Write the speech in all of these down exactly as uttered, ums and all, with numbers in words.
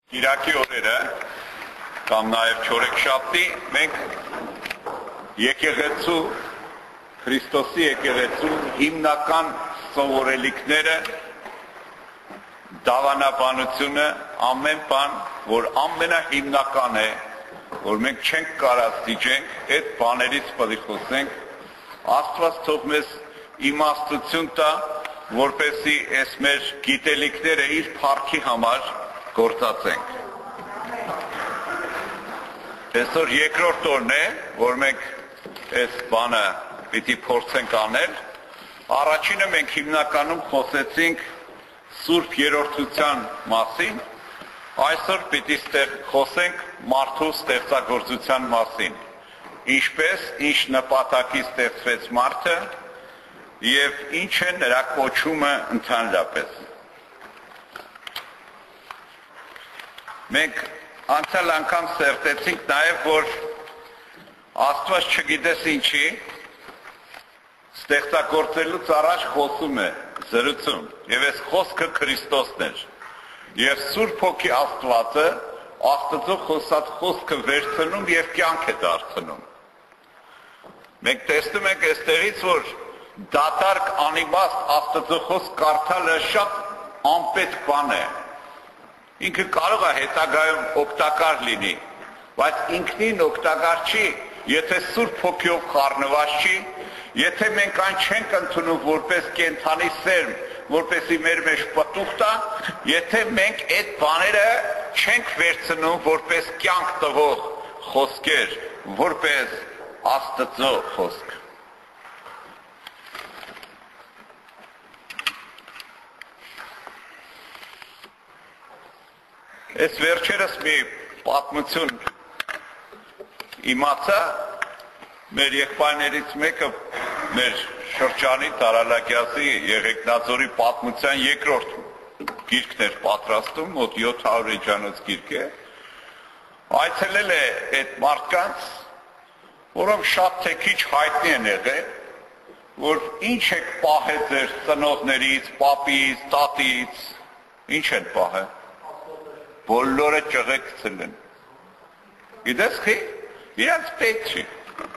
Կիրակի օրերը կամ նաև չորեքշաբթի մենք եկեղեցու Քրիստոսի եկեղեցու հիմնական սովորելիքները, դավանաբանությունը, ամեն բան, որ ամենահիմնական է, որ մենք չենք կարող դիջենք, այդ բաներից պետք է խոսենք, Աստված թող մեզ իմաստություն տա, որպեսզի այս մեր գիտելիքները իր փառքի համար գործածենք։ Այսօր երկրորդ օրն է, որ մենք այս բանը պիտի փորձենք անել։ Առաջինը մենք հիմնականում խոսեցինք Սուրբ Երրորդության մասին, այսօր պիտի խոսենք մարդու ստեղծագործության մասին, ինչպես, ինչ նպատակի ստեղծվեց մարդը և ինչ է նրա կոչումը ընդհանրապես։ Մենք անցյալ անգամ սերտեցինք նաև, որ Աստված չգիտես ինչի, ստեղծագործելուց առաջ խոսում է, զրուցում, և այս խոսքը Քրիստոսն էր, և Սուրբ Հոգի Աստվածը Աստծո խոսած խոսքը վերցնում և կյանք է դարձնում։ Մենք տեսնում ենք այստեղից, որ դատարկ անիմաստ Աստծո խոսք կարդալը շատ անպետք բան է։ Ինքը կարող է հետագայում օգտակար լինի, բայց ինքնին օգտակար չի, եթե Սուրբ Հոգիով խառնված չի, եթե մենք այն չենք ընդունում որպես կենդանի սերմ, որպեսզի մեր մեջ պտուղ տա, եթե մենք այդ բաները չենք վերցնում որպես կյանք տվող խոսքեր, որպես Աստծո խոսք։ Այս վերջերս մի պատմություն իմացա, մեր եղբայրներից մեկը մեր շրջանի Տարալակյասի Եղեգնաձորի պատմության երկրորդ գիրքն էր պատրաստում, մոտ յոթ հարյուր էջանոց գիրք է, այցելել է այդ մարդկանց, որոնք շատ թե քիչ հայտնի են եղել, որ ինչ եք պահել ձեր ծնողներից, պապից, տատից, ինչ են պահել, բոլորը ճղեկցել են։ Գիտես խի, իրանց պետք չի։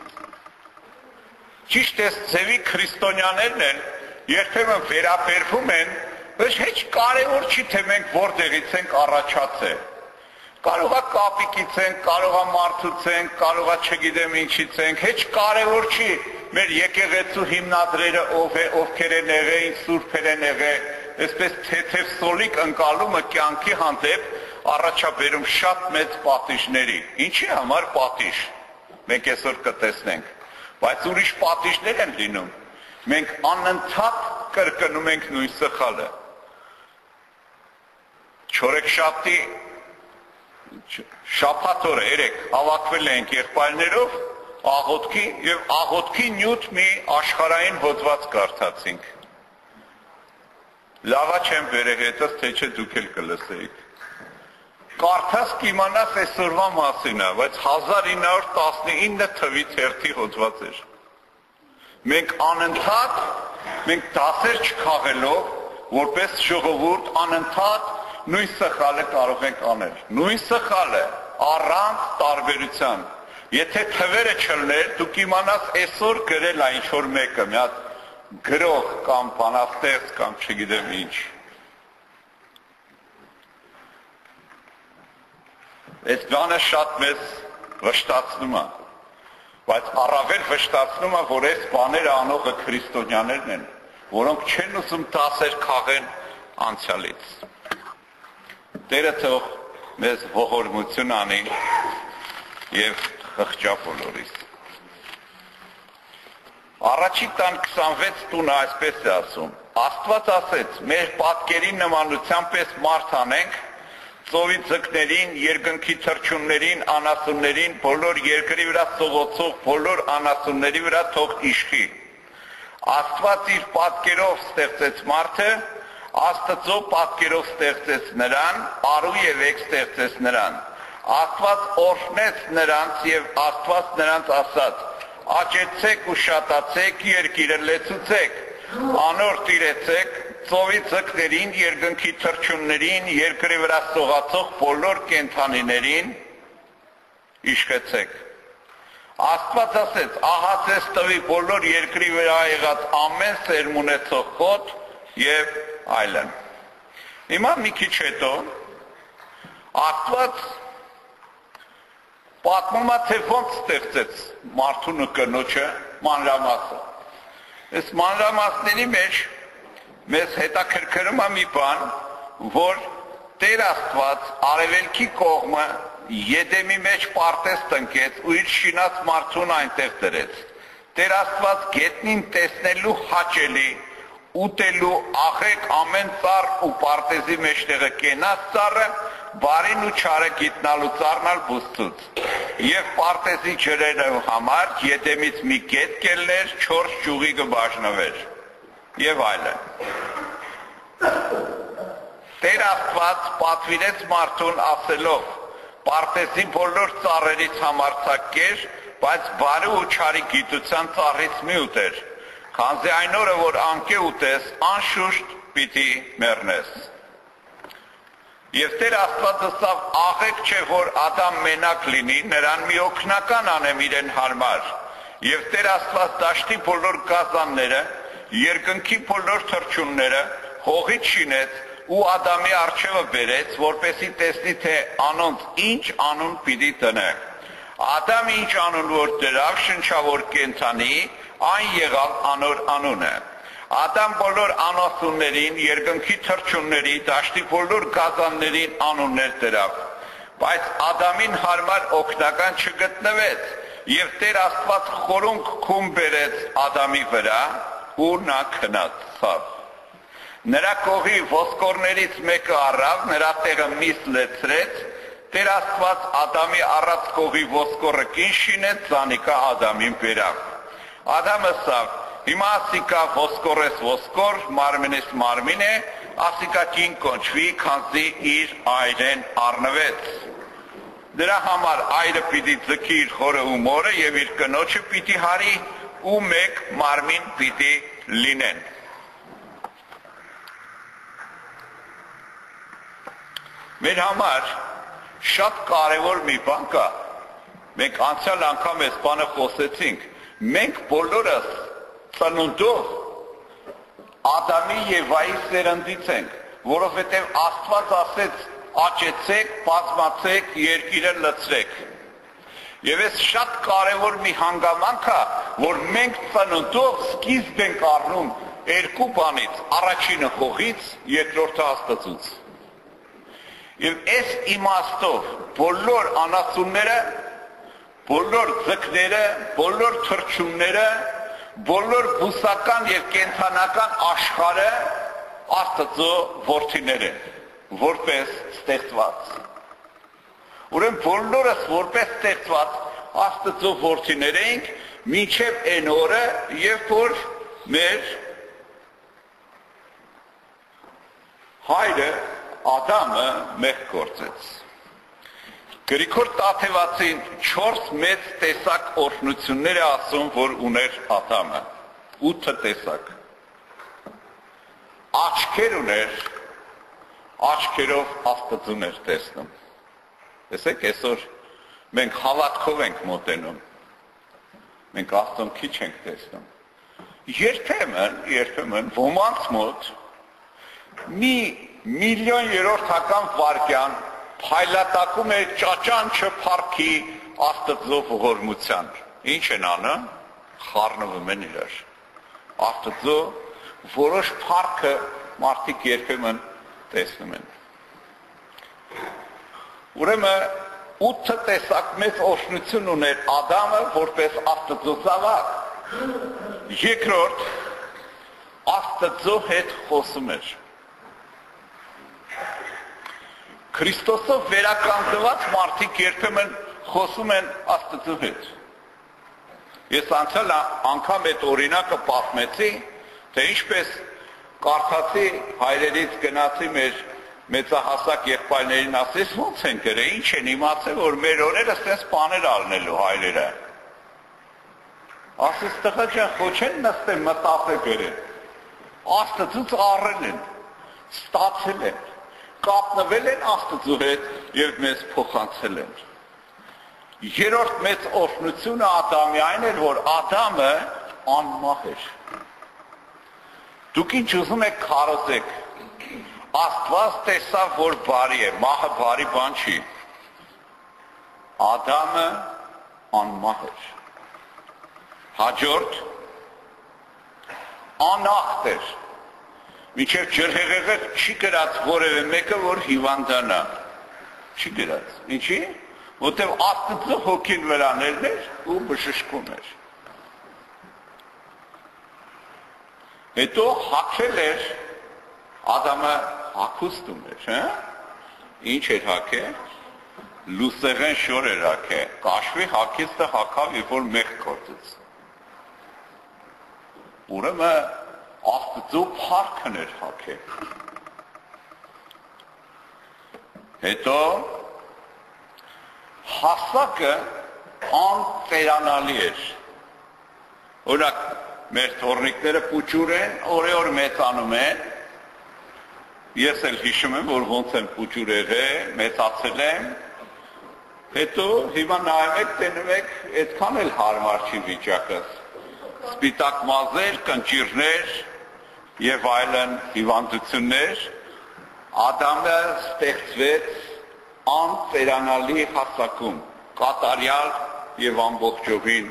Ճիշտ այս ձևի քրիստոնյաներն են, երբեմն վերաբերվում են, բայց հեչ կարևոր չի, թե մենք որտեղից ենք առաջացել։ Կարող է կապիկից ենք, կարող է մարդուց ենք, կարող է չգիտեմ ինչից ենք, հեչ կարևոր չի մեր եկեղեցու հիմնադրերը ով է, ովքեր են եղել, ինչ սուրբեր են եղել, այսպես թեթև սոլիկ ընկալումը կյանքի հանդեպ առաջաբերում շատ մեծ պատիժների։ Ինչի համար պատիժ։ Մենք այսօր կտեսնենք, բայց ուրիշ պատիժներ են լինում։ Մենք անընդհատ կրկնում ենք նույն սխալը։ Չորեքշաբթի շաբաթ օրը երեկ հավաքվել ենք եղբայրներով աղոթքի և աղոթքի նյութ մի աշխարհային հոդված կարդացինք։ Լավա չեմ վերեհետս, թե չէ դուք էլ կլսեիք։ Կարդաս կիմանաս այսօրվա մասին է, բայց հազար ինը հարյուր տասնինը թվի թերթի հոդված էր։ Մենք անընդհատ, մենք դասեր չքաղելով, որպես ժողովուրդ անընդհատ նույն սխալը կարող ենք անել։ Նույն սխալը առանց տարբերության։ Եթե թվերը չլներ, դուք իմանաս այսօր գրել է ինչ-որ մեկը, մի հատ գրող կամ բանաստեղծ կամ չգիտեմ ինչ։ Այս բանը շատ մեզ վշտացնում է, բայց առավել վշտացնում է, որ այս բաները անողը քրիստոնյաներն են, որոնք չեն ուզում դասեր քաղեն անցյալից։ Տերը թող մեզ ողորմություն անի և խղճա բոլորիս։ Առաջի տան քսանվեց տունը այսպես է ասում, Աստված ասեց, մեր պատկերի նմանության պես մարդ անենք, ծովի ձկներին, երկնքի թռչուններին, անասուններին, բոլոր երկրի վրա սողոցող բոլոր անասունների վրա թող իշխի։ Աստված իր պատկերով ստեղծեց մարդը, Աստծո պատկերով ստեղծեց նրան, արու և եկ ստեղծեց նրան։ Աստված օրհնեց նրանց և Աստված նրանց ասաց. Աճեցեք ու շատացեք, երկիրը լեցուցեք, անոր տիրեցեք, ծովի ձկներին, երկնքի թռչուններին, երկրի վրա սողացող բոլոր կենդանիներին իշխեցեք։ Աստված ասեց, ահա ձեզ տվի բոլոր երկրի վրա եղած ամեն սերմ ունեցող խոտ եւ այլն։ Հիմա մի քիչ հետո Աստված պատմում է, թե ոնց ստեղծեց մարդուն ու կնոջը մանրամասը։ Այս մանրամասների մեջ մեզ հետաքրքրում է մի բան, որ Տեր Աստված արևելքի կողմը Եդեմի մեջ պարտեզ տնկեց ու իր շինած մարդուն այնտեղ դրեց։ Տեր Աստված գետնին տեսնելու հաճելի, ուտելու աղեք ամեն ծառ ու պարտեզի մեջտեղը կենաց ծառը, բարին ու չարը գիտնալու ծառն ալ բուստուց։ Եվ պարտեզի ջրերը համար Եդեմից մի գետ կելներ, չորս ճյուղի կբաժնվեր։ Եվ այլն։ Տեր Աստված պատվիրեց մարդուն ասելով. Պարտեզի բոլոր ծառերից համարձակեր, բայց բարի ու չարի գիտության ծառից մի ուտեր, քանզի այն օրը, որ անկե ուտես, անշուշտ պիտի մեռնես։ Եվ Տեր Աստված ասավ, աղեք չէ, որ Ադամ մենակ լինի, նրան մի օգնական անեմ իրեն համար։ Եվ Տեր Աստված դաշտի բոլոր գազանները, երկնքի բոլոր թռչունները հողից շինեց ու Ադամի առջևը բերեց, որպեսի տեսնի, թե անոնց ինչ անուն պիտի տնե։ Ադամ ինչ անուն որ դրավ շնչավոր կենդանի, այն եղավ անոր անունը։ Ադամ բոլոր անասուններին, երկնքի թռչունների, դաշտի բոլոր գազաններին անուններ դրավ։ Բայց Ադամին հարմար օգնական չգտնվեց, եւ Տեր Աստված խորունկ քում բերեց Ադամի վրա, ու նա քնացավ։ Նրա կողի ոսկորներից մեկը առավ, նրա տեղը միս լեցրեց, Տեր Աստված Ադամի առած կողի ոսկորը կին շինեց, զանիկա Ադամին բերավ։ Ադամը ասավ, հիմա ասիկա ոսկորես ոսկոր, մարմինես մարմին է, ասիկա կին կոնչվի, քանզի իր այրեն առնվեց։ Դրա համար այրը պիտի ձգի իր խորը ու մորը եւ իր կնոջը պիտի հարի ու մեկ մարմին պիտի լինեն։ Մեր համար շատ կարևոր մի բան կա, մենք անցյալ անգամ այս բանը խոսեցինք, մենք բոլորս ծնունդով Ադամի եւ Եվայի սերնդից ենք, որովհետեւ Աստված ասեց աճեցեք, բազմացեք, երկիրը լցրեք։ Եվ այս շատ կարևոր մի հանգամանք է, որ մենք ծնունդով սկիզբ ենք առնում երկու բանից, առաջինը հողից, երկրորդը Աստծուց։ Եվ այս իմաստով բոլոր անասունները, բոլոր ձկները, բոլոր թռչունները, բոլոր բուսական եւ կենդանական աշխարհը Աստծո որդիներ են, որպես ստեղծված։ Ուրեմն բոլորս որպես ստեղծված Աստծո որդիներ ենք, մինչև այն օրը, երբ որ մեր հայրը Ադամը մեղք գործեց։ Գրիգոր Տաթևացին չորս մեծ տեսակ օրհնություններ է ասում, որ ուներ Ադամը, ութ տեսակ։ Աչքեր ուներ, աչքերով Աստծուն էր տեսնում։ Տեսեք, այսօր մենք հավատքով ենք մոտենում, մենք Աստծուն քիչ ենք տեսնում։ Երբեմն, երբեմն ոմանց մոտ մի միլիոն երրորդական վարկյան փայլատակում է ճաճանչը փառքի Աստծո ողորմության։ Ինչ են անում? Խառնվում են իրար։ Աստծո որոշ փառքը մարդիկ երբեմն տեսնում են։ Ուրեմն ութ տեսակ մեծ օրհնություն ուներ Ադամը որպես Աստծո զավակ։ Երկրորդ Աստծո հետ խոսում էր։ Քրիստոսով վերականգնված մարդիկ երբեմն խոսում են Աստծո հետ։ Ես անցյալ անգամ այդ օրինակը պատմեցի, թե ինչպես կարդացի հայրերից գնացի մեր մեծահասակ եղբայրներին, ասես ո՞նց են գրել, ինչ են իմացել, որ մեր օրերը այդպես բաներ ալնելու հայրերը։ Ասես տղա ջան, ոչ են նստել մտածել գրել։ Աստծուց առել են, ստացել են, կապնվել են Աստծու հետ եւ մեզ փոխանցել են։ Երրորդ մեծ օրհնությունը Ադամի այն էր, որ Ադամը անմահ էր։ Դուք ինչ ուզում եք քարոզեք, Աստված տեսավ, որ բարի է, մահը բարի բան չի։ Ադամը անմահ էր։ Հաջորդ անախտ էր։ Մինչև ջրհեղեղը չի գրած որևէ մեկը, որ հիվանդանա։ Չի գրած։ Ինչի՞։ Որտև Աստծո հոգին վրաներն էր ու բժշկում էր։ Հետո հագել էր, Ադամը հագուստում էր, հա՞։ Ինչ էր հագել։ Լուսեղեն շոր էր հագել, կաշվի հագիստը հագավ, երբ որ մեղ գործեց։ Ուրեմն Աստծո փառքն էր հագել։ Հետո հասակը անտերանալի էր։ Օրինակ մեր թորնիկները պուճուր են, օրեօր մեծանում են։ Ես էլ հիշում եմ, որ ոնց եմ պուճուր եղել, մեծացել եմ։ Հետո հիմա նայում եք, տենում եք, այդքան էլ հարմար չի վիճակը։ Սպիտակ մազեր, կնճիռներ եւ այլն հիվանդություններ, Ադամը ստեղծվեց անտերանալի հասակում, կատարյալ եւ ամբողջովին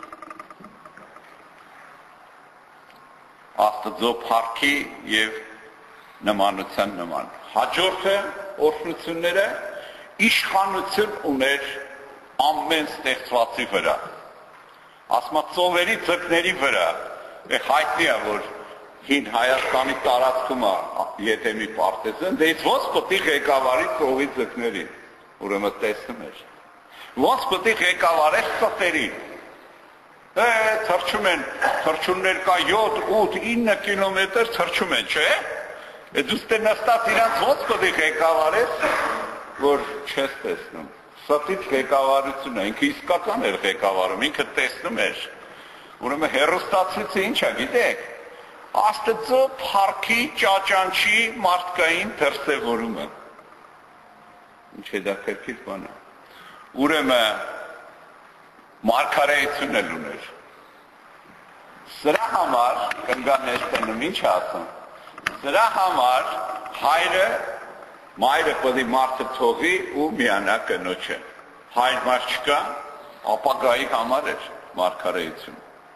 Աստծո փառքի եւ նմանության նման։ Հաջորդը օրհնությունները իշխանություն ուներ ամեն ստեղծվածի վրա։ Ասма ծովերի ձկների վրա, հայտնի է, որ հին Հայաստանի տարածքում է Եթեմի պարտեզն, դեից ոնց պետք է ղեկավարի ծովի ձկներին, ուրեմն տեսնում էր։ Ոնց պետք է ղեկավարի ծտերին։ Է, թռչում են, թռչուններ կա յոթ, ութ, ինը կիլոմետր թռչում են, չէ՞։ Է դու ստե նստած իրանց ոնց պետք է ղեկավարես, որ չես տեսնում։ Սատից ղեկավարությունը, ինքը իսկական էր ղեկավարում, ինքը տեսնում էր։ Ուրեմն հեռուստացույցը ինչ է, գիտեք։ Աստծո փառքի ճաճանչի մարդկային դրսևորումը։ Ինչ հետաքրքիր բան է։ Ուրեմն մարգարեություն էլ ուներ։ Սրա համար կնգաներ տնում ինչ ասում։ Սրա համար հայրը մայրը պետք է մարդը թողի ու միանա կնոջը։ Հայր մարդ չկա, ապագայի համար էր մարգարեություն։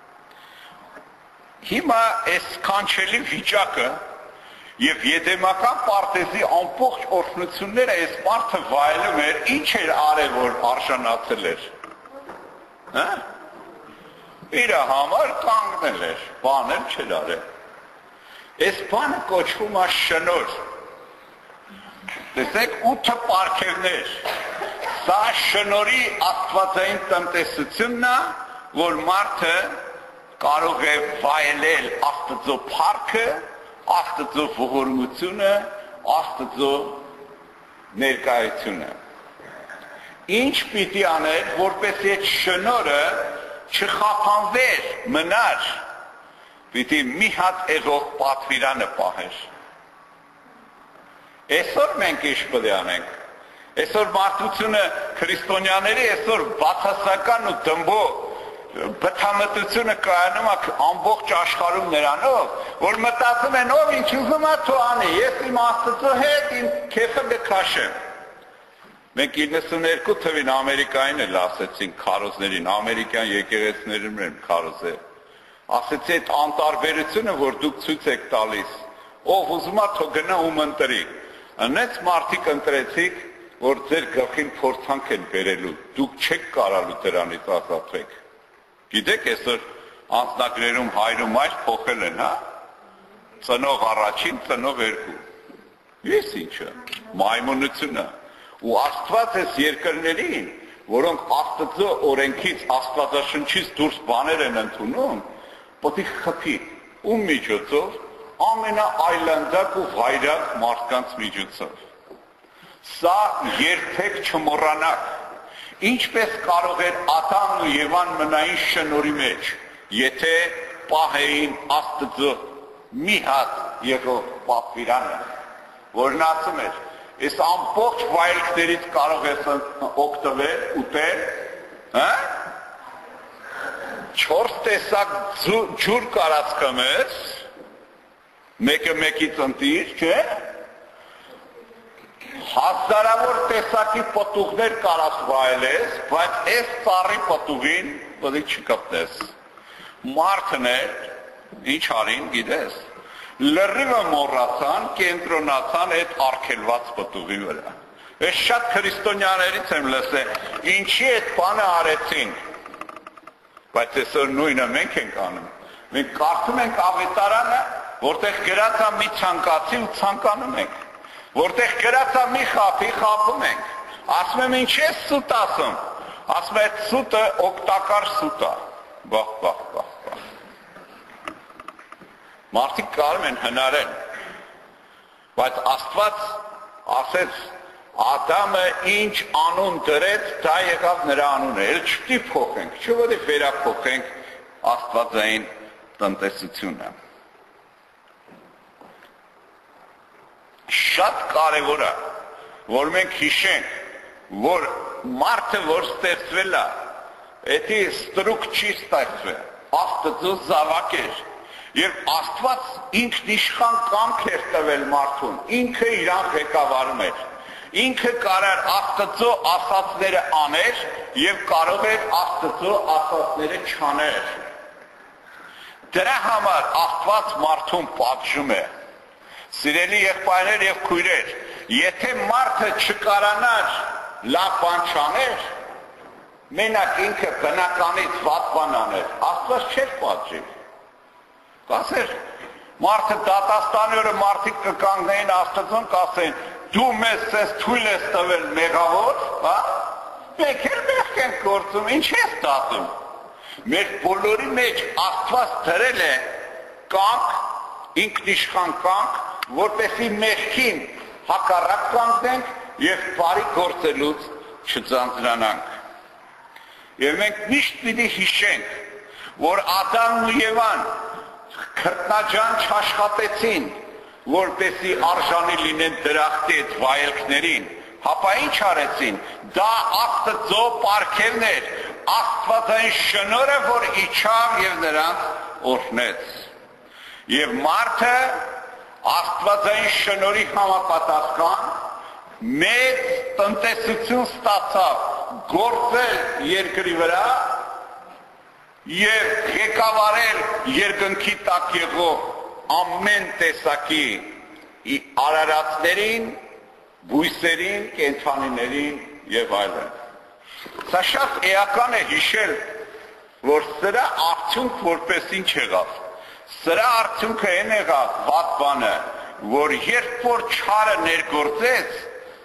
Հիմա այս կանչելի վիճակը եւ եդեմական պարտեզի ամբողջ օրհնությունները այս մարդը վայելում էր, ինչ էր արել, որ արժանացել էր։ Հա՞։ Իր համար կանգնել էր, բաներ չէր արել։ Այս բանը կոչվում է շնորհ։ Տեսեք ութ պարգևներ։ Սա շնորհի աստվածային տնտեսությունն է, որ մարդը կարող է վայելել Աստծո փառքը, Աստծո ողորմությունը, Աստծո ներկայությունը։ Ինչ պիտի անել, որպեսզի այդ շնորհը չխափանվեր, մնար, պիտի մի հատ էղող պատվիրանը պահեր։ Այսօր մենք ինչ պետք է անենք։ Այսօր մարդությունը քրիստոնյաների այսօր բացասական ու դմբո բթամտությունը կայանում է ամբողջ աշխարհում նրանով, որ մտածում են ով ինչ ուզում է թող անի, ես իմ Աստծո հետ իմ քեֆը կքաշեմ։ Մենք իննսուններկու թվին Ամերիկային էլ ասեցին քարոզներին, ամերիկյան եկեղեցիներում են քարոզել։ Ասեցի այդ անտարբերությունը, որ դուք ցույց եք տալիս, ով ուզում է թող գնա ու ընտրի։ Անեց մարդիկ ընտրեցիք, որ ձեր գլխին փորձանք են բերելու, դուք չեք կարալու դրանից ազատվեք։ Գիտեք, այսօր անձնագրերում հայրում մայր փոխել են, հա։ Ծնող առաջին, ծնող երկու։ Ես ինչը, մայմունությունը։ Ու Աստված այս երկրներին, որոնք Աստծո օրենքից, Աստվածաշնչից դուրս բաներ են ընդունում, պետք է խփի ում միջոցով, ամենաայլանդակ ու վայրակ մարդկանց միջոցով։ Սա երբեք չմոռանաք, ինչպես կարող էր Ադամն ու Եվան մնային շնորհի մեջ, եթե պահեին Աստծո մի հատ եղող պատվիրանը, որն ասում էր, այս ամբողջ վայելքներից կարող ես օգտվել, ուտել, հա? Չորս տեսակ ջուր կարած կմես, մեկը մեկից ընտիր, չէ? Հազարավոր տեսակի պտուղներ կարած վայելես, բայց այս ծառի պտուղին պետք է չկպտես։ Մարդն էր, ինչ արին, գիտես, լրիվը մոռացան, կենտրոնացան այդ արգելված պտուղի վրա։ Ես շատ քրիստոնյաներից եմ լսել, ինչի այդ բանը արեցին, բայց այսօր նույնը մենք ենք անում։ Մենք կարդում ենք ավետարանը, որտեղ գրած է մի ցանկացի ու ցանկանում ենք, որտեղ գրած է մի խաբի, խաբում ենք։ Ասում եմ, ինչ ես սուտ ասում, ասում եմ, սուտը օգտակար սուտ է։ Բախ, բախ, բախ, բախ։ Մարդիկ կարում են հնարել, բայց Աստված ասեց, Ադամը ինչ անուն դրեց, դա եղավ նրա անունը, էլ չպետք է փոխենք, չէ՞ վերափոխենք աստվածային տնտեսությունը։ Շատ կարևոր է, որ մենք հիշենք, որ մարդը, որ ստեղծվել է, էդի ստրուկ չի ստեղծվել, Աստծո զավակ էր, եւ Աստված ինքն իշխան կամք էր տվել մարդուն, ինքը իրան ղեկավարում էր, ինքը կարար Աստծո ասածները աներ եւ կարող էր Աստծո ասածները չաներ։ Դրա համար Աստված մարդուն պատժում է։ Սիրելի եղբայրներ եւ քույրեր, եթե մարդը չկարանար լավ բան չաներ, մենակ ինքը բնականից վատ բան աներ, Աստված չէր պատժի։ Կասեր, մարդը դատաստանի օրը մարդիկ կկանգնեին Աստծուն, կասեն, դու մեզ ցես թույլ ես տվել մեղավոր, հա? Մենք էլ մեղք ենք գործում, ինչ ես դատում։ Մեր բոլորի մեջ Աստված դրել է կամք, ինքնիշխան կամք, որպեսզի մեղքին հակառակ կանգնենք եւ բարի գործելուց չձանձրանանք։ Եվ մենք միշտ պիտի հիշենք, որ Ադամն ու Եվան քրտնաջան չաշխատեցին, որպեսզի արժանի լինեն դրախտի այդ վայելքներին, հապա ինչ արեցին, դա Աստծո պարգևն էր, Աստվածային շնորհը, որ իջավ եւ նրանց օրհնեց։ Եվ մարդը Աստվածային շնորհի համապատասխան մեծ տնտեսություն ստացավ գործել երկրի վրա եւ ղեկավարել երկնքի տակ եղող ամեն տեսակի արարածներին, բույսերին, կենդանիներին եւ այլն։ Սա շատ էական է հիշել, որ սրա արդյունք որպես ինչ եղավ։ Սրա արդյունքը այն եղավ վատ բանը, որ երբ որ չարը ներգործեց,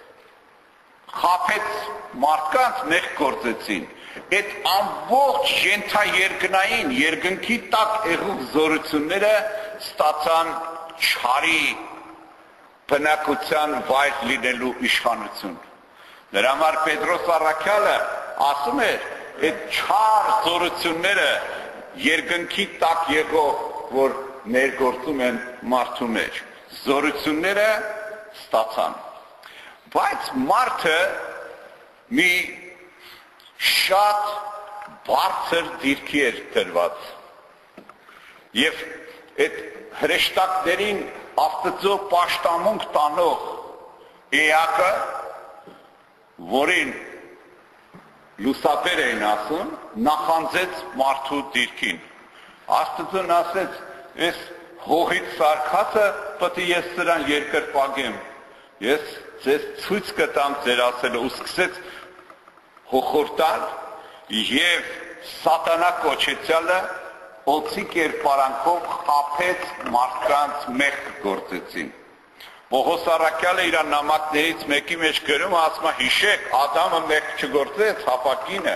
խաբեց մարդկանց, մեղք գործեցին։ Այդ ամբողջ ենթաերկնային երկնքի տակ եղող զորությունները ստացան չարի բնակության վայր լինելու իշխանություն։ Դրա համար Պետրոս առաքյալը ասում էր, այդ չար զորությունները երկնքի տակ եղող, որ ներգործում են մարդու մեջ, զորությունները ստացան։ Բայց մարդը մի շատ բարձր դիրքի էր դրված։ Եվ այդ հրեշտակներին Աստծո պաշտամունք տանող էակը, որին լուսաբեր էին ասում, նախանձեց մարդու դիրքին։ Աստծուն ասեց, ես հողից սարքածը պետք է ես սրան երկրպագեմ, ես ձեզ ցույց կտամ ձեր ասելը, ու սկսեց հոխորտալ եւ սատանա կոչեցյալը օծի կերպարանքով խաբեց մարդկանց մեղք գործեցին։ Պողոս առաքյալը իր նամակներից մեկի մեջ գրում, ասում է, հիշեք, Ադամը մեղք չգործեց, հապակինը։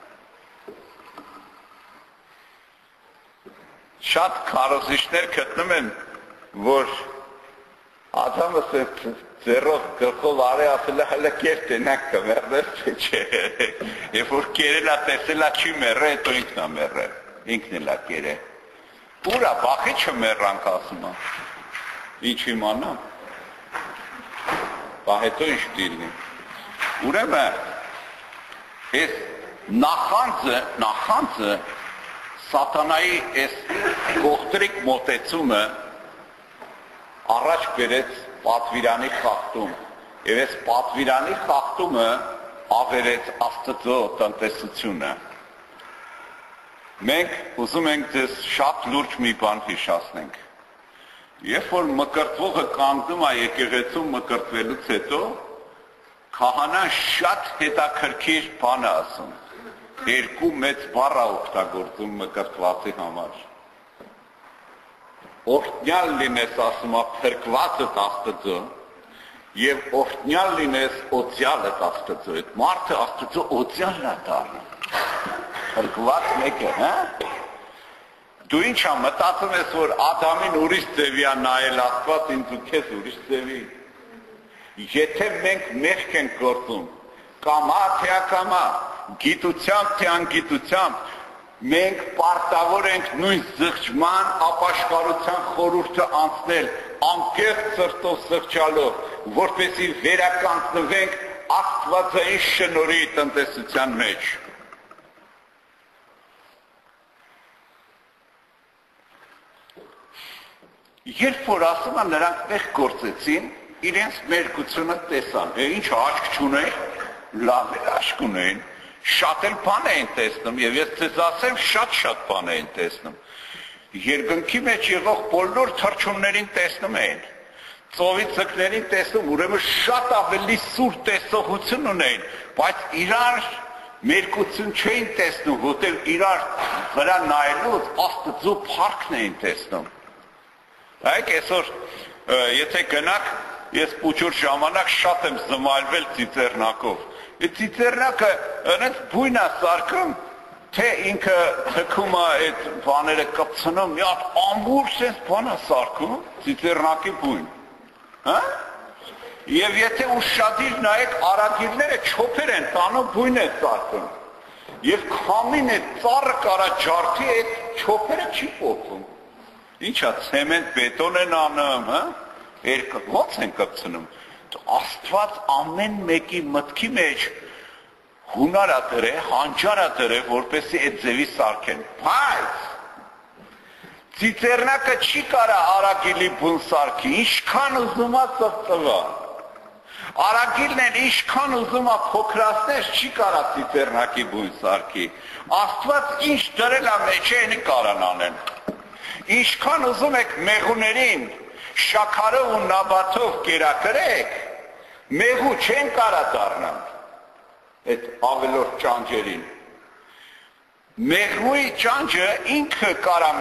Շատ քարոզիչներ գտնում են, որ Ադամը ձեռով գլխով արի ասել է հələ կեր տենակ կմեռներ, թե չէ։ Երբ որ կերել է տեսել է չի մեռել, հետո ինքն է մեռել, ինքն էլ է կերել։ Ուրա բախի չմեռանք ասում է։ Ինչ իմանամ։ Բա հետո ինչ դիլնի։ Ուրեմն այս նախանձը, նախանձը սատանայի այս գողտրիկ մոտեցումը առաջ բերեց պատվիրանի խախտում եւ այս պատվիրանի խախտումը ավերեց Աստծո տնտեսությունը։ Մենք ուզում ենք դες շատ լուրջ մի բան հիշեցնենք։ Երբ որ մկրտվողը կանգնում է եկեղեցում մկրտվելուց հետո, քահանան շատ հետաքրքիր բան է ասում։ Երկու մեծ բառ է օգտագործում մկրտվածի համար։ Օրհնյալ լինես ասում է փրկվածը Աստծո, եւ օրհնյալ լինես օծյալը Աստծո։ Այդ մարդը Աստծո օծյալն է դառնում։ Փրկված մեկը, հա՞։ Դու ինչ ա մտածում ես, որ Ադամին ուրիշ ձևի է նայել Աստված, ինձ ու քեզ ուրիշ ձևի։ Եթե մենք մեղք ենք գործում, կամա թե ակամա, գիտությամբ թե անգիտությամբ, մենք պարտավոր ենք նույն զղջման ապաշխարության խորհուրդը անցնել, անկեղծ սրտով զղջալով, որպեսզի վերականգնվենք Աստվածային շնորհի տնտեսության մեջ։ Երբ որ ասում են նրանք մեղք գործեցին, իրենց մերկությունը տեսան, ինչ աչք չունեին, լավ էլ աչք ունեին, շատ էլ բան էին տեսնում, եւ ես ձեզ ասեմ, շատ-շատ բան էին տեսնում։ Երկնքի մեջ եղող բոլոր թռչուններին տեսնում էին, ծովի ձկներին տեսնում, ուրեմն շատ ավելի սուր տեսողություն ունեին, բայց իրար մերկություն չէին տեսնում, որտեղ իրար վրա նայելուց Աստծո փառքն էին տեսնում։ Այք այսօր եթե գնաք, ես փոքր ժամանակ շատ եմ զմայլվել ծիծեռնակով։ Այդ ծիծեռնակը այնպես բույն է սարքում, թե ինքը թքում է այդ բաները կպցնում, մի հատ ամբուր sense բան է սարքում, ծիծեռնակի բույն։ Հա? Եվ եթե ուշադիր նայեք, արագիլները չոփեր են տանում, բույն է սարքում։ Եվ քամին է ծառը կարա ջարդի, այդ չոփերը չի փոխում։ Ինչա ցեմենտ բետոն են անում, հա? Երկը ո՞նց են կպցնում։ Աստված ամեն մեկի մտքի մեջ հունարա դրե, հանճարա դրե, որպեսզի այդ ձևի սարքեն։ Բայց ծիծեռնակը չի կարա արագիլի բուն սարքի, ինչքան ուզում է ծվծվա։ Արագիլն են ինչքան ուզում է փոքրացնել, չի կարա ծիծեռնակի բուն սարքի։ Աստված ինչ դրել է մեջ է, այնի կարան անեն։ Ինչքան ուզում եք մեղուներին շաքարով ու նաբաթով կերակրեք, մեղու չեն կարա դառնալ այդ ավելորդ ճանճերին։ Մեղուի ճանճը ինքը կարա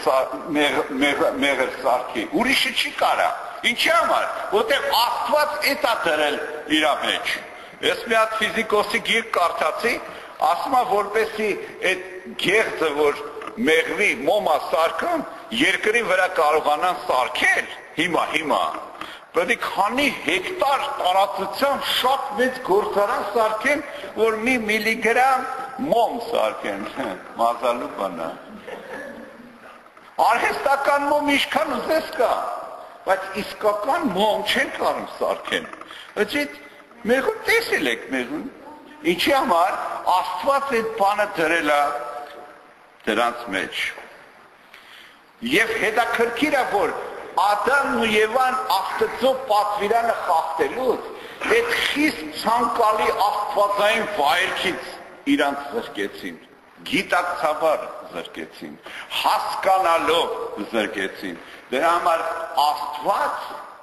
մեղր սարքի, ուրիշը չի կարա։ Ինչի համար, որտեղ Աստված էդ է դրել իր մեջ։ Ես մի հատ ֆիզիկոսի գիրք կարդացի, ասում է, որպեսզի այդ գեղձը, որ մեղվի մոմա սարքում, երկրի վրա կարողանան սարքել, հիմա, հիմա, պետք է քանի հեկտար տարածությամբ շատ մեծ գործարան սարքեն, որ մի միլիգրամ մոմ սարքեն, մազալու բանա։ Արհեստական մոմ ինչքան ուզես կա, բայց իսկական մոմ չեն կարում սարքեն։ Այդ մեղուն տեսել եք մեղուն, ինչի համար Աստված այդ բանը դրել է դրանց մեջ։ Եվ հետաքրքիր է, որ Ադամն ու Եվան Աստծո պատվիրանը խախտելուց, այդ խիստ ցանկալի աստվածային վայրքից իրանց զրկեցին, գիտակցաբար զրկեցին, հասկանալով զրկեցին։ Դրա համար Աստված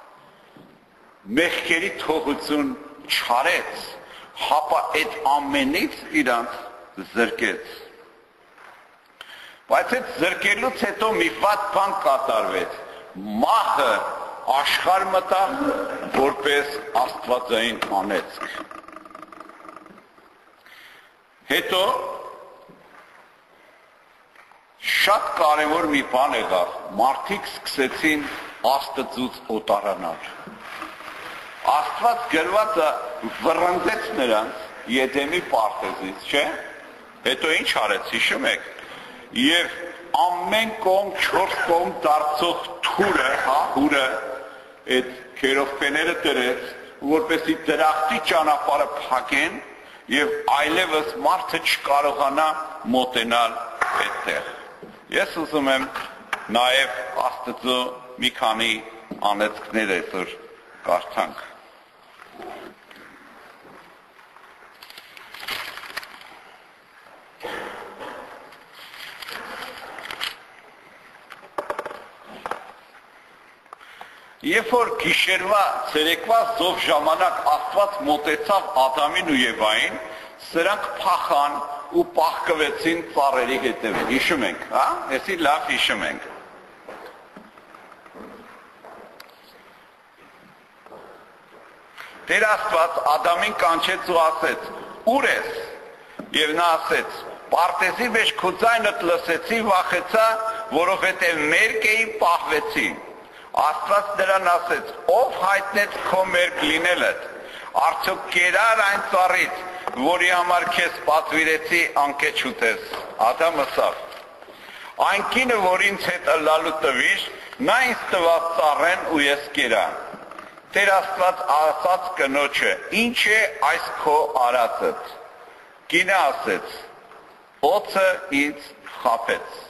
մեղքերի թողություն չարեց, հապա այդ ամենից իրանց զրկեց։ Բայց այդ զրկելուց հետո մի վատ բան կատարվեց, մահը աշխարհ մտավ որպես աստվածային անեծք։ Հետո շատ կարևոր մի բան եղավ, մարդիկ սկսեցին Աստծուց օտարանալ։ Աստված գրվածը վռնդեց նրանց Եդեմի պարտեզից, չէ՞։ Հետո ինչ արեց, հիշում եք։ եւ ամեն կողմ չորս կողմ դարձող թուրը, հա, հուրը այդ քերովպեները դրեց, որպեսզի դրախտի ճանապարհը փակեն եւ այլևս մարդը չկարողանա մոտենալ այդտեղ։ Ես ուզում եմ նաեւ Աստծո մի քանի անեծքներ այսօր կարդանք։ Երբ որ գիշերվա ցերեկվա զով ժամանակ Աստված մոտեցավ Ադամին ու Եվային, սրանք փախան ու պահկվեցին ծառերի հետևին։ Հիշում ենք, հա? Էսի լավ հիշում ենք։ Տեր Աստված Ադամին կանչեց ու ասեց. «Ուր ես?» Եվ նա ասեց. «Պարտեզի մեջ քո ձայնդ լսեցի, վախեցա, որովհետև մերկ էի, պահվեցի»։ Աստված նրան ասեց. «Ով հայտնեց քո մերկ լինելդ, արդյոք կերար այն ծառից, որի համար քեզ պատվիրեցի անկեչ ուտես»։ Ադամը ասավ. «Այն կինը, որ ինձ հետ ըլլալու տվիր, նա ինձ տվավ ծառեն ու ես կերա»։ Տեր Աստված ասաց կնոջը. «Ինչ է այս քո արածդ»։ Կինը ասեց. «Օձը ինձ խաբեց»։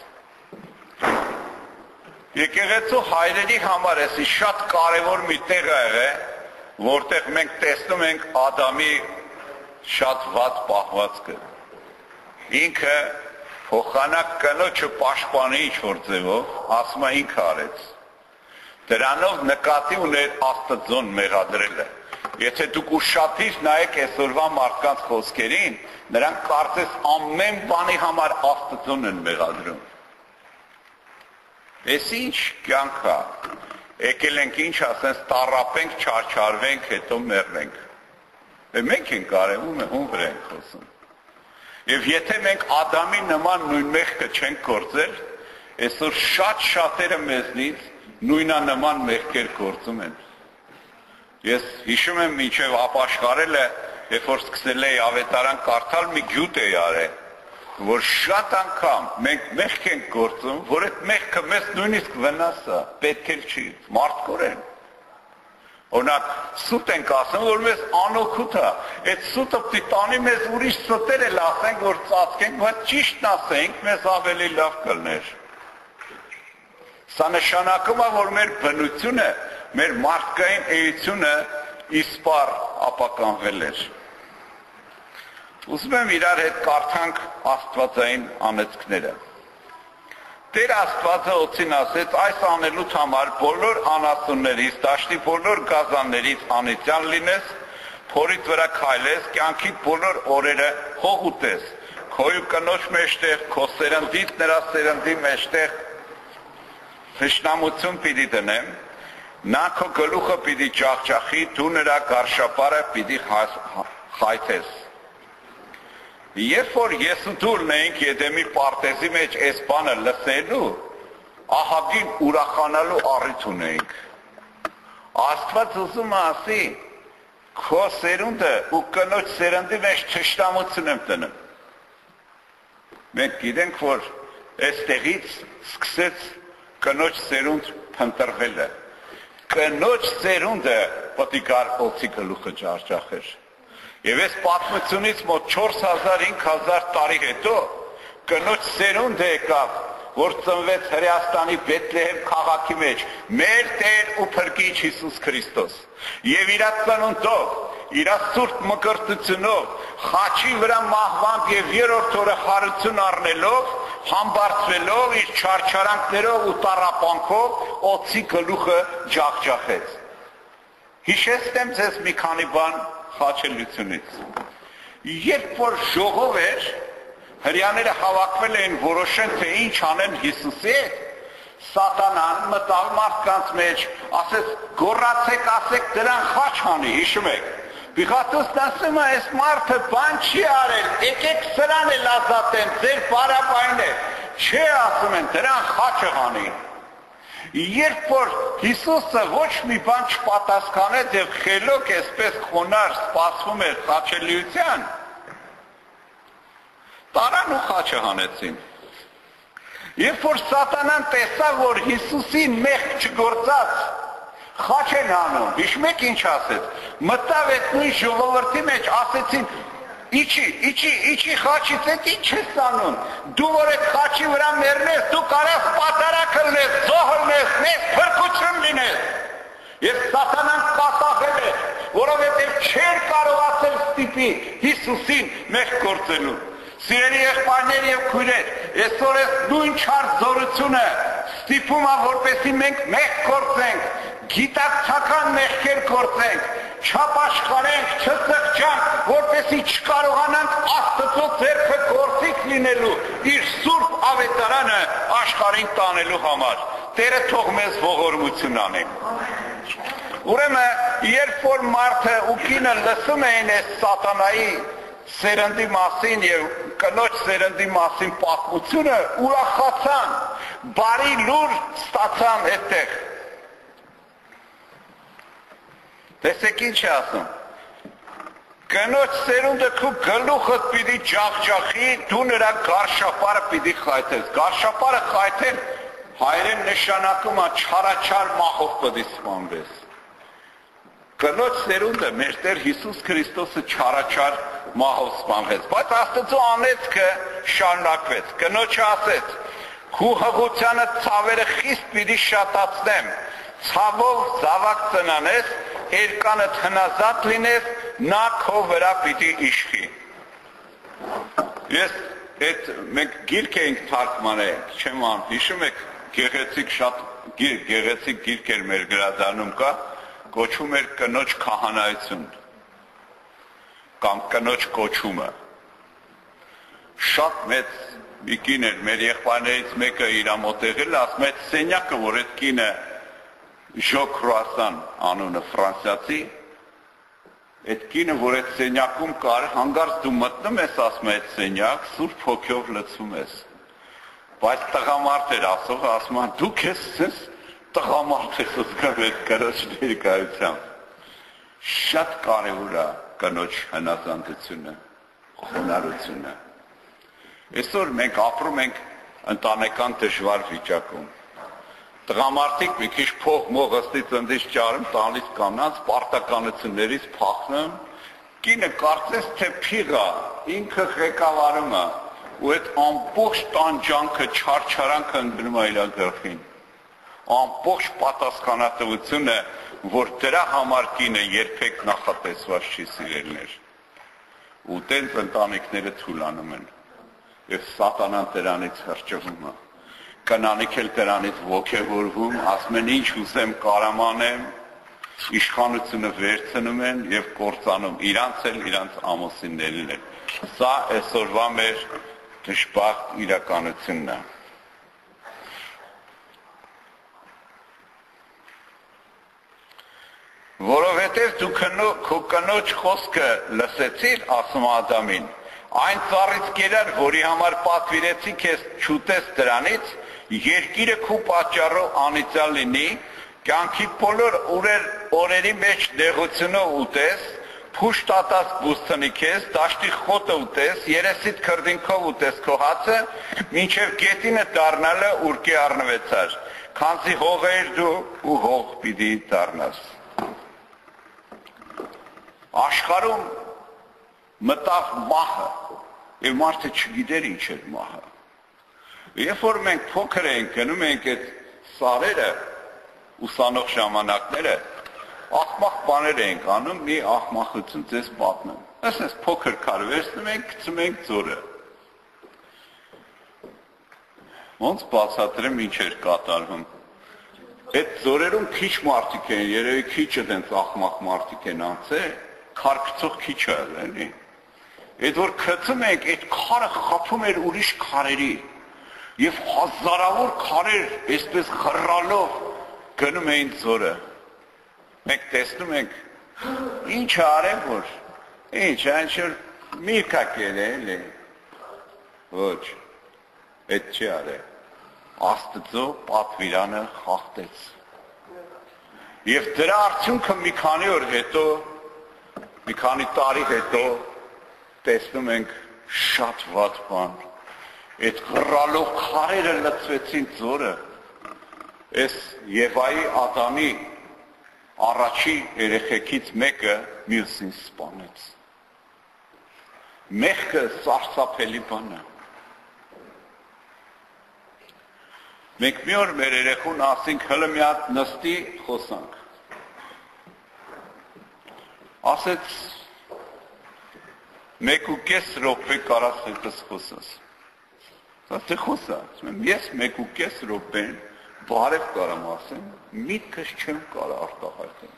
Եկեղեցու հայրերի համար էսի շատ կարևոր մի տեղ է եղել, որտեղ մենք տեսնում ենք Ադամի շատ վատ պահվածքը։ Ինքը փոխանակ կնոջը պաշտպանի ինչ-որ ձևով, ասում է ինքը արեց։ Դրանով նկատի ուներ Աստծուն մեղադրելը։ Եթե դուք ուշադիր նայեք այսօրվա մարդկանց խոսքերին, նրանք կարծես ամեն բանի համար Աստծուն են մեղադրում։ Ես ինչ կյանք է, եկել ենք ինչ ասենց տառապենք, չարչարվենք, հետո մեռնենք։ Մենք ենք կարևում է, ում վրա ենք խոսում։ Եվ եթե մենք Ադամի նման նույն մեղքը չենք գործել, այսօր շատ շատերը մեզնից նույնանման մեղքեր գործում են։ Ես հիշում եմ մինչև ապաշխարելը, երբ որ սկսել էի ավետարան կարդալ, մի գյուտ էի արել, որ շատ անգամ մենք մեղք ենք գործում, որ այդ մեղքը մեզ նույնիսկ վնաս է, պետք էլ չի, մարդկորեն։ Օրինակ, սուտ ենք ասում, որ մեզ անօգուտ է, այդ սուտը պիտի տանի մեզ ուրիշ սուտեր էլ ասենք, որ ծածկենք, բայց ճիշտն ասենք, մեզ ավելի լավ կլներ։ Սա նշանակում է, որ մեր բնությունը, մեր մարդկային էությունը իսպառ ապականվել էր։ Ուզում եմ իրար հետ կարդանք Աստվածային անեծքները։ Տեր Աստվածը օծին ասեց, այս անելուց համար բոլոր անասուններից, դաշտի բոլոր գազաններից անիծյալ լինես, փորիդ վրա քայլես, կյանքիդ բոլոր օրերը հող ուտես, քոյու կնոջ մեջտեղ, քո սերնդից նրա սերնդի մեջտեղ թշնամություն պիտի դնեմ, նա քո գլուխը պիտի ջախջախի, դու նրա գարշապարը պիտի խայթես։ Երբ որ ես ու դու ունենք Եդեմի պարտեզի մեջ այս բանը լսելու, ահագին ուրախանալու առիթ ունենք։ Աստված ուզում է ասի, քո սերունդը ու կնոջ սերնդի մեջ թշնամություն եմ դնում։ Մենք գիտենք, որ այստեղից սկսեց կնոջ սերունդ փնտրվելը։ Կնոջ սերունդը պետք է գար օծի գլուխը ջախջախեր։ Եվ այս պատմությունից մոտ չորս հազար հինգ հազար տարի հետո կնոջ սերունդը եկավ, որ ծնվեց Հրեաստանի Բեթլեհեմ քաղաքի մեջ, մեր Տեր ու Փրկիչ Հիսուս Քրիստոս։ Եվ իր ծնունդով, իր սուրբ մկրտությունով, խաչի վրա մահվամբ եւ երրորդ օրը հարություն առնելով, համբարձվելով իր չարչարանքներով ու տառապանքով օծի գլուխը ջախջախեց։ Հիշեցնեմ ձեզ մի քանի բան խաչելությունից։ Երբ որ ժողով էր, հրեաները հավաքվել էին որոշեն, թե ինչ անեն Հիսուսի հետ, Սատանան մտավ մարդկանց մեջ, ասեց, գոռացեք, ասեք դրան խաչ անի, հիշում եք։ Պիղատոսն ասում է, այս մարդը բան չի արել, եկեք սրան էլ ազատեն, ձեր պարապայն է, չէ ասում են, դրան խաչը անի։ Երբ որ Հիսուսը ոչ մի բան չպատասխանեց եւ խելոք այսպես խոնար սպասվում էր խաչելիության, տարան ու խաչը հանեցին։ Երբ որ սատանան տեսավ, որ Հիսուսին մեղք չգործած խաչ են անում, հիշում եք ինչ ասեց, մտավ այդ նույն ժողովրդի մեջ, ասեցին, իչի, իչի, իչի խաչից էդ ինչ ես անում, դու որ այդ խաչի վրա մեռնես, դու կարաս պատարակ լնես, զոհ լնես, մեծ փրկություն լինես, և սատանան կատաղել է, որովհետև չէր կարողացել ստիպի Հիսուսին մեղք գործելու։ Սիրելի եղբայրներ և քույրեր, այսօր այս նույն չար զորությունը ստիպում է, որպեսզի մենք մեղք գործենք, գիտակցական մեղքեր գործենք, չապաշխարենք, չսղճանք, որպեսզի չկարողանանք Աստծո ձեռքը գործիք լինելու իր սուրբ ավետարանը աշխարհին տանելու համար։ Տերը թող մեզ ողորմություն անի։ Ուրեմն, երբ որ մարդը ու կինը լսում էին այս սատանայի սերնդի մասին և կնոջ սերնդի մասին պատմությունը, ուրախացան, բարի լուր ստացան այդտեղ։ Տեսեք ինչ է ասում, կնոջ սերունդը քու գլուխդ պիտի ջախջախի, դու նրա գարշապարը պիտի խայթես, գարշապարը խայթել հայերեն նշանակում է չարաչար մահով պիտի սպանվես։ Կնոջ սերունդը մեր Տեր Հիսուս Քրիստոսը չարաչար մահով սպանվեց, բայց Աստծո անեծքը շարունակվեց, կնոջը ասեց, քու հղությանը ցավերը խիստ պիտի շատացնեմ, ցավով զավակ ծնանես, երկանդ հնազատ լինես, նա քո վրա պիտի իշխի։ Ես այդ մենք գիրք էինք թարգմանել, չեմ ան, հիշում եք, գեղեցիկ շատ գեղեցիկ գիրք էր մեր գրադարանում կա, կոչում էր կնոջ քահանայություն կամ կնոջ կոչումը։ Շատ մեծ մի կին էր, մեր եղբայրներից մեկը իր մոտ եղել, ասում է, սենյակը, որ այդ կինը Ժո Քրուասան անունը ֆրանսիացի, այդ կինը, որ այդ սենյակում կար, հանգարց դու մտնում ես, ասում է, այդ սենյակ, Սուրբ Հոգով լցում ես։ Բայց տղամարդ էր ասող, ասում է, դուք ես ես տղամարդ ես զգում այդ կնոջ ներկայությամբ։ Շատ կարևոր է կնոջ հնազանդությունը, խոնարհությունը։ Այսօր մենք ապրում ենք ընտանեկան դժվար վիճակում։ Տղամարդիկ մի քիչ փող մողստի ծնդից ճարում, տալիս կանանց, պարտականություններից փախնում, կինը կարծես թե փիղա, ինքը ղեկավարում է, ու այդ ամբողջ տանջանքը, չարչարանքը ընկնում է իր գլխին։ Ամբողջ պատասխանատվությունը, որ դրա համար կինը երբեք նախատեսված չի սիրելներ։ Ու տենց ընտանիքները թուլանում են, և սատանան դրանից հրճվում է։ Կնանիք էլ դրանից ոգևորվում, ասում են ինչ ուզեմ կարամ անեմ, իշխանությունը վերցնում են և կործանում իրանց էլ իրանց ամուսիններին էլ։ Սա այսօրվա մեր դժբախտ իրականությունն է։ Որովհետև դու քո կնոջ խոսքը լսեցիր, ասում Ադամին, այն ծառից կերար, որի համար պատվիրեցի քեզ չուտես դրանից, երկիրը քու պատճառով անիծյալ լինի, կյանքի բոլոր օրերի մեջ նեղությունը ուտես, փուշ տատած բուստնի քեզ, դաշտի խոտը ուտես, երեսիդ քրդինքով ուտես քո հացը, մինչև գետինը դառնալը ուռկի առնվեցար, քանզի հող էիր դու ու հող պիտի դառնաս։ Աշխարհում մտավ մահը, և մարդը չգիտեր ինչ էր մահը։ Երբ որ մենք փոքր էինք գնում ենք այդ սարերը, ուսանող ժամանակները, աղմախ բաներ էինք անում, մի աղմախություն ձեզ պատմեմ։ Այսպես փոքր քար վերցնում ենք, գցում ենք ձորը։ Ոնց բացատրեմ ինչ էր կատարվում։ Այդ ձորերում քիչ մարդիկ են, երևի քիչը դենց աղմախ մարդիկ են անցել, քարքցող քիչ է, էլի։ Այդ որ գցում ենք, այդ քարը խփում էր ուրիշ քարերի։ Եվ հազարավոր քարեր, այսպես խռալով գնում էին ձորը։ Մենք տեսնում ենք, ինչ է արել, որ, ինչ, այն չէր միրգակ էր էլի։ Ոչ, այդ չի արել։ Աստծո պատվիրանը խախտեց։ Եվ դրա արդյունքը մի քանի օր հետո, մի քանի տարի հետո տեսնում ենք շատ վատ բան։ այդ գրալով քարերը լցվեցին ձորը, այս Եվայի Ադամի առաջի երեխեքից մեկը մյուսին սպանեց։ Մեղքը սարսափելի բան է։ Մենք մի օր մեր երեխուն ասենք հələ մի հատ նստի խոսանք։ Ասեց մեկ ու կես րոպե կարաս հետս խոսաս։ Դե խոսա, ես մեկ ու կես րոպեն բարև կարամ ասեմ, միտքս չեմ կարա արտահայտեմ։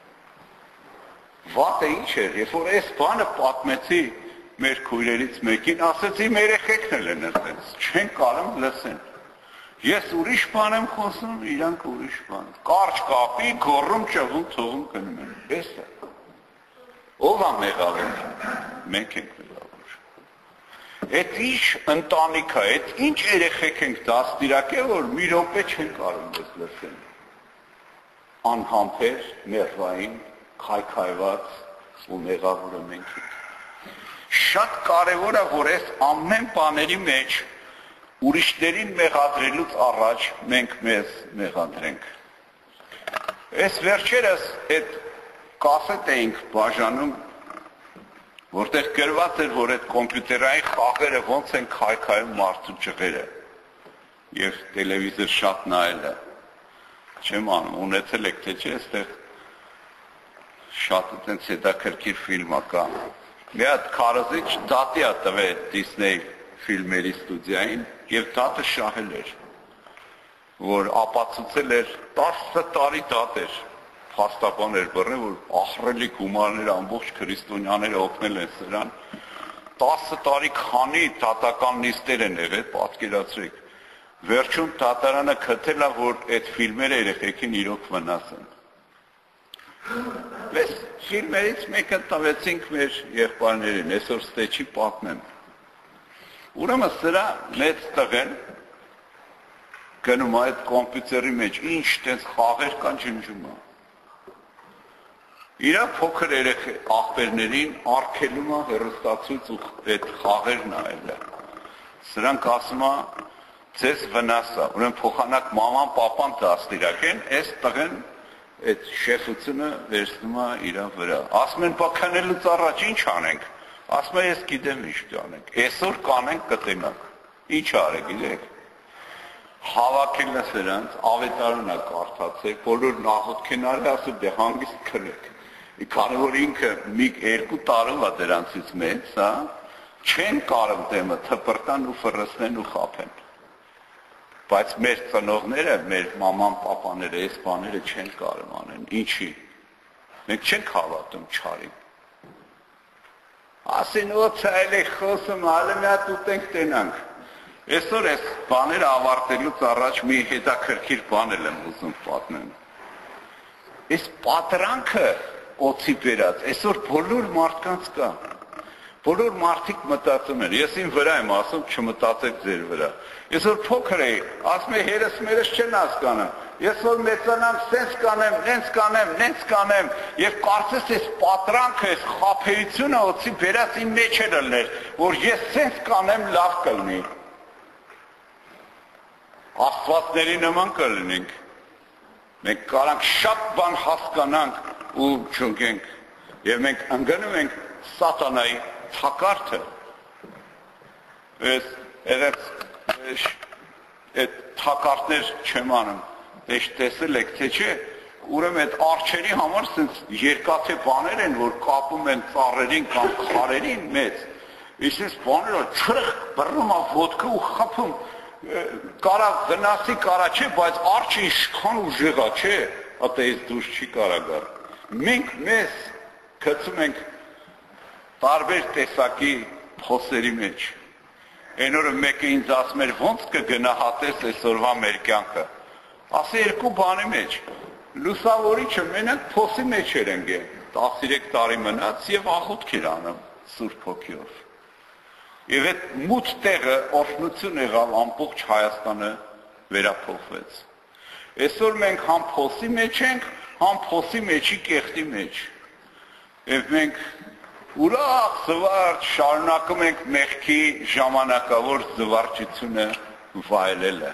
Վատը ինչ էր, երբ որ այս բանը պատմեցի մեր քույրերից մեկին, ասեցի մեր երեխեքն էլ են այդպես, չեն կարում լսեն։ Ես ուրիշ բան եմ խոսում, իրանք ուրիշ բան։ Կարճ կապի, գոռում, ճղում, թողում գնում են։ Էս է։ Ով է մեղավոր։ Մենք ենք մեղավոր։ Այդ ինչ ընտանիք է, այդ ինչ երեխեք ենք դաստիարակել, որ մի րոպե չեն կարում ես լսեն։ Անհամբեր, ներվային, քայքայված ու մեղավորը մենք ենք։ Շատ կարևոր է, որ այս ամեն բաների մեջ ուրիշներին մեղադրելուց առաջ մենք մեզ մեղադրենք։ Այս վերջերս այդ կասետ էինք բաժանում, որտեղ գրված էր, որ այդ կոմպյուտերային խաղերը ոնց են քայքայում մարդու ճղերը եւ տելևիզոր շատ նայելը։ Չեմ անում, ունեցել եք թե չէ, այստեղ շատ այդպես հետաքրքիր ֆիլմ կա։ Մի հատ քարոզիչ դատի է տվել Disney ֆիլմերի ստուդիային եւ դատը շահել էր, որ ապացուցել էր տասը տարի դատ էր, փաստաբան էր բռնել, որ ահռելի գումարներ ամբողջ քրիստոնյաները օգնել են սրան, տասը տարի քանի դատական նիստեր են եղել, պատկերացրեք, վերջում դատարանը քթել է, որ այդ ֆիլմերը երեխեքին իրոք վնաս են։ Mēs ֆիլմերից մեկը տվեցինք մեր եղբայրներին, այսօր ստեչի պատմեմ։ Ուրեմն սրա մեծ տղեն գնում է այդ կոմպյուտերի մեջ, ինչ տես խաղեր կան ջնջում է։ Իրա փոքր երեխե աղբերներին արգելում է հեռուստացույց ու այդ խաղեր նայելը։ Սրանք ասում է, ձեզ վնաս է, ուրեմն փոխանակ մաման, պապան դաստիարակեն, այս տղեն այդ շեֆությունը վերցնում է իրա վրա։ Ասում են, բա քնելուց առաջ ինչ անենք։ Ասում է, ես գիտեմ ինչ անենք։ Այսօր կանենք կտենանք։ Ինչ արեք, գիտեք։ Հավաքել է սրանց, ավետարանը կարդացեք, բոլոր նախոտքին արել, ասում դե հանգիստ քնեք։ Քանի որ ինքը մի երկու տարով է դրանցից մեծ, հա, չեն կարող դեմը թպրտան ու ֆռսնեն ու խափեն։ Բայց մեր ծնողները, մեր մաման, պապաները այս բաները չեն կարող անեն, ինչի։ Մենք չենք հավատում չարին։ Ասին ոցը այլ է խոսում, հալը մի հատ ուտենք տենանք։ Այսօր այս բաները ավարտելուց առաջ մի հետաքրքիր բան եմ ուզում պատմեմ։ Այս պատրանքը օծի բերած, այսօր բոլոր մարդկանց կա։ Բոլոր մարդիկ մտածում են, ես իմ վրա եմ ասում, չմտածեք ձեր վրա։ Ես որ փոքր էի, ասում եմ հերս մերս չեն հասկանում։ Ես որ մեծանամ, սենց կանեմ, նենց կանեմ, նենց կանեմ, եւ կարծես այս պատրանքը, այս խափեությունը օծի բերած իմ մեջ է լներ, որ ես սենց կանեմ, լավ կլինի։ Աստվածների նման կլինենք։ Մենք կարանք շատ բան հասկանանք ու չունենք, եւ մենք ընկնում ենք սատանայի թակարդը։ Ես երես այդ թակարդներ չեմ անում, դեշ տեսել եք, թե չէ, ուրեմն այդ արջերի համար սենց երկաթե բաներ են, որ կապում են ծառերին կամ քարերին մեծ, իսես բաները չրխ բռնում է ոտքը ու խփում, կարա վնասի կարա չէ, բայց արջը ինչքան ուժեղ է, չէ, ատեից դուրս չի կարա գալ։ Մենք մեզ գցում ենք տարբեր տեսակի փոսերի մեջ։ Այն օրը մեկը ինձ ասում էր, ոնց կգնահատես այսօրվա մեր կյանքը։ Ասի երկու բանի մեջ։ Լուսավորիչը մենակ փոսի մեջ էր ընկել, տասներեք տարի մնաց եւ աղոթք էր անում Սուրբ Հոգիով։ Եվ այդ մութ տեղը օրհնություն եղավ, ամբողջ Հայաստանը վերափոխվեց։ Այսօր մենք համ փոսի մեջ ենք, համ փոսի մեջի կեղտի մեջ։ Եվ մենք ուրախ զվարճ շարունակում ենք մեղքի ժամանակավոր զվարճությունը վայելելը։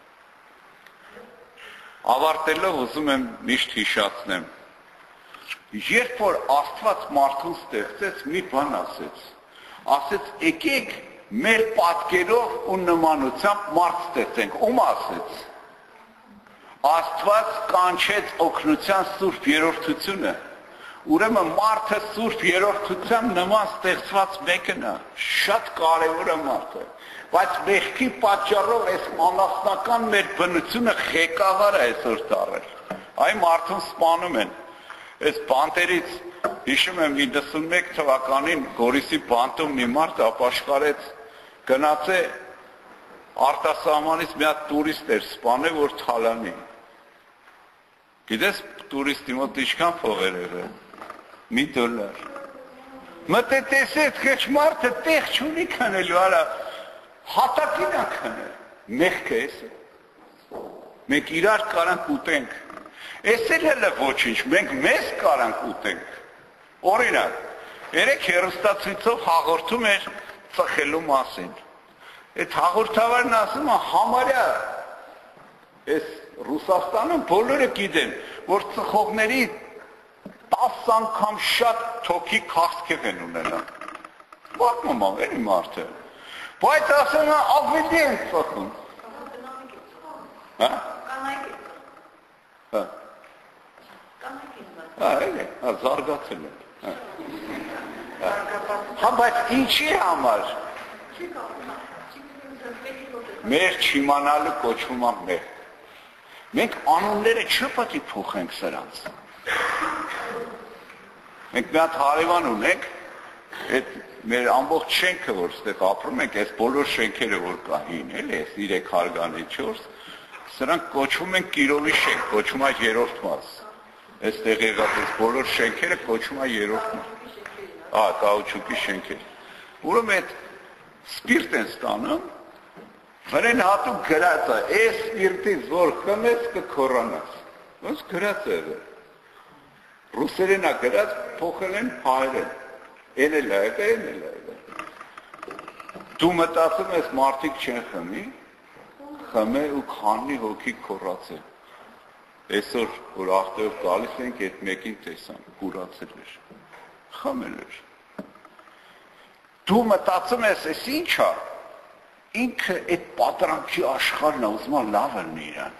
Ավարտելով ուզում եմ միշտ հիշացնեմ, երբ որ Աստված մարդուն ստեղծեց, մի բան ասեց, ասեց եկեք մեր պատկերով ու նմանությամբ մարդ ստեղծենք, ում ասեց, Աստված կանչեց օգնության սուրբ երրորդությունը, ուրեմն մարդը սուրբ երրորդության նման ստեղծված մեկն է, շատ կարևոր է մարդը, բայց մեղքի պատճառով այս անասնական մեր բնությունը ղեկավար է այսօր դառել, այն մարդուն սպանում են, այս բանտերից հիշում եմ իննսունմեկ թվականին Գորիսի բանտում մի մարդ ապաշխարեց, գնաց է արտասահմանից մի հատ տուրիստ էր սպանել, որ թալանի, գիտես տուրիստի մոտ ինչքան փողեր եղել, մի դոլար, մտե տեսեց քեչ մարդը տեղ չունի քնելու, արա հատակին է քնել, մեղքը էս է, մենք իրար կարանք ուտենք, Ես էլ էլ է ոչինչ, մենք մեզ կարանք ուտենք, օրինակ, երեք հեռուստացույցով հաղորդում էր ծխելու մասին, այդ հաղորդավարն ասում է համարյա, այս Ռուսաստանում բոլորը գիտեն, որ ծխողների տաս անգամ շատ թոքի քաղցկեղ են ունենա, պատմում է, էլի մարդը, բայց ասում է ավելի են ծխում, հա? Հա? Հա, էլի, զարգացել է, հա, բայց ինչի համար, մեր չիմանալը կոչվում է մեր, մենք անունները չպետք է փոխենք սրանց, մենք մի հատ հարևան ունենք, այդ մեր ամբողջ շենքը, որ ստեղ ապրում ենք, այս բոլոր շենքերը, որ կային, էլի, այս երեք հարգանի չորս, սրանք կոչվում են Կիրովի շենք, կոչվում է երրորդ մաս, այստեղ եղած այս բոլոր շենքերը կոչվում է երրորդ մաս, ա, կաուչուկի շենքեր, ուրում այդ սպիրտ են ստանում, վրեն հատուկ գրած է, այս սպիրտից որ խմես կքորանաս, ոնց գրած է եղել, ռուսերեն է գրած, փոխել են հայերեն, են էլ է եղել, են էլ է եղել, դու մտածում ես մարդիկ չեն խմի, խմե ու քանի հոգի քորացել, այսօր, որ աղտերով գալիս ենք, այդ մեկին տեսան, կուրացել էր, խմել էր, դու մտածում ես, ես ինչ է, ինքը այդ պատրանքի աշխարհն է, ուզում է լավը լինի իրան,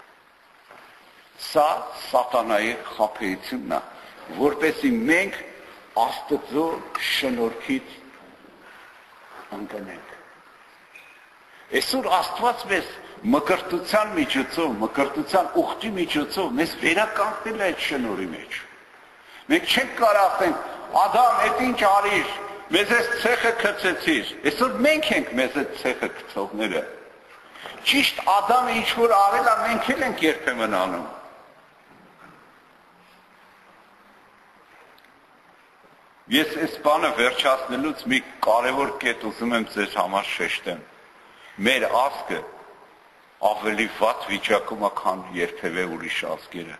սա սատանայի խաբեությունն է, որպեսզի մենք Աստծո շնորհքից ընկնենք, այսօր Աստված մեզ մկրտության միջոցով, մկրտության ուխտի միջոցով մեզ վերականգնել է այդ շնորհի մեջ։ Մենք չենք կարող ասենք, Ադամ, այդ ինչ արիր, մեզ այս ցեխը գցեցիր։ Այսօր մենք ենք մեզ այդ ցեխը գցողները։ Ճիշտ Ադամը ինչ որ արել է, մենք էլ ենք երբեմն անում։ Ես այս բանը վերջացնելուց մի կարևոր կետ ուզում եմ ձեզ համար շեշտեմ։ Մեր ազգը ավելի վատ վիճակում է, քան երբևէ ուրիշ ազգերը։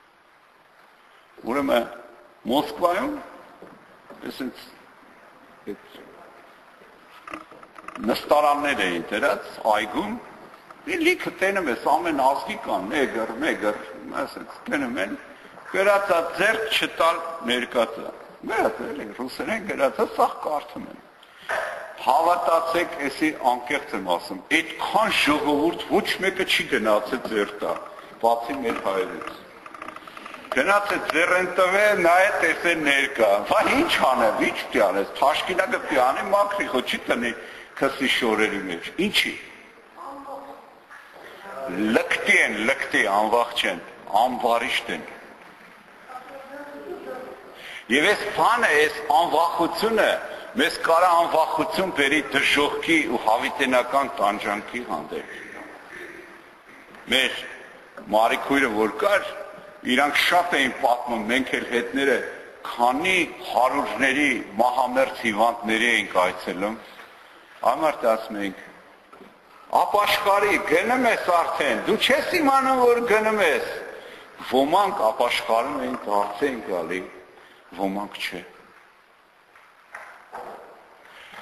Ուրեմն Մոսկվայում այսպես նստարաններ էին դրած այգում, լիքը տենում ես ամեն ազգի կան, նեգր, մեգր, այսպես տենում են, գրած է ձեռք չտալ ներկածը, գրած է ռուսերեն գրած է, սաղ կարդում են։ Հավատացեք, էսի անկեղծ եմ ասում, այդքան ժողովուրդ ոչ մեկը չի գնացել ձեռ տա, բացի մեր հայերից։ Գնացել ձեռեն տվել, նայել տեսել ներկա, վա ինչ անեմ, ինչ պիտի անես, թաշկինակը պիտի անի, մաքրի, խո չի տնի քսի շորերի մեջ, ինչի։ Լկտի են, լկտի, անվախ չեն, անվարիշտ են։ Եվ այս բանը, այս անվախությունը մեզ կարա անվախություն բերի դժոխքի ու հավիտենական տանջանքի հանդեպ։ Մեր մարիքույրը որ կար, իրանք շատ էին պատմում, մենք էլ հետները քանի հարուրների մահամերձ հիվանդների էինք այցելում, ամարտ ասում էինք, ապաշխարի, գնում ես արդեն, դու չես իմանում, որ գնում ես, ոմանք ապաշխարում էին, դարձ էին գալի, ոմանք չէ։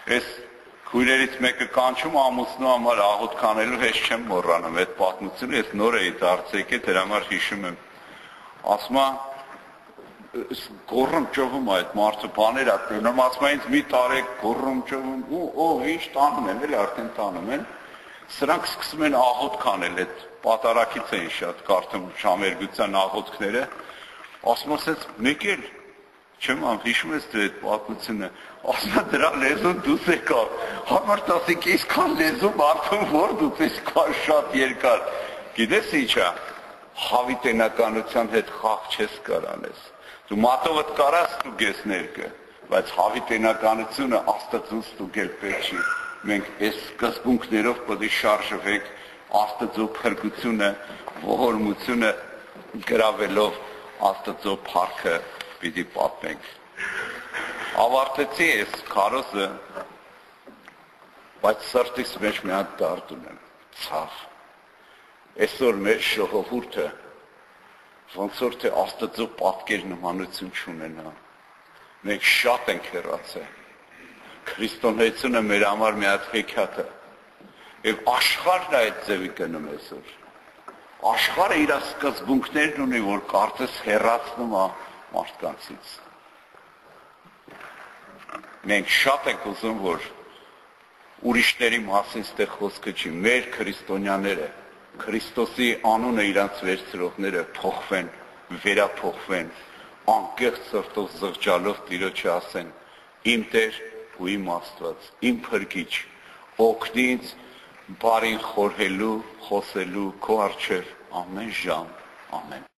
Ես քույրերից մեկը կանչում ամուսնու համար աղոթք անելու հեչ չեմ մոռանում այդ պատմությունը, ես նոր էի դարձել եկել, դրա համար հիշում եմ։ Ասում է գոռում ճովում այդ մարդը բաներ ա տենում, ասում է ինձ մի տարեք գոռում ճովում ու ով ինչ տանում են, էլ արդեն տանում են։ Սրանք սկսում են աղոթք անել, այդ պատարակից էին շատ կարդում շամերգության աղոթքները, ասում ասեց մեկ էլ չեմ ամ հիշում ես դու այդ պատմությունը, ասում է դրա լեզուն դուս եկա, համար տասիկ այսքան լեզու մարդում որ դուս այսքան շատ երկար, գիտես ինչ է, հավիտենականության հետ խաղ չես կարանես, դու մատովդ կարաս ստուգես ներկը, բայց հավիտենականությունը Աստծուն ստուգել պետք չի, մենք այս սկզբունքներով պետք է շարժվենք Աստծո փրկությունը, ողորմությունը գրավելով Աստծո փառքը պիտի պատմենք։ Ավարտեցի ես քարոզը, բայց սրտիս մեջ մի հատ դարդ ունեմ, ցավ։ Այսօր մեր ժողովուրդը ոնց որ թե Աստծո պատկեր նմանություն չունենա։ Մենք շատ ենք հեռացել։ Քրիստոնեությունը մեր համար մի հատ հեքիաթ է։ Եվ աշխարհն այդ ձևի գնում այսօր։ Աշխարհը իր սկզբունքներն ունի, որ կարծես հեռացնում է մարդկանցից։ Մենք շատ ենք ուզում, որ ուրիշների մասին ստեղ խոսքը չի, մեր քրիստոնյաները, Քրիստոսի անունը իրանց վերցրողները փոխվեն, վերափոխվեն, անկեղծ սրտով զղջալով Տիրոջը ասեն. իմ Տեր ու իմ Աստված, իմ Փրկիչ, օգնի ինձ բարին խորհելու, խոսելու քո առջև ամեն ժամ, ամեն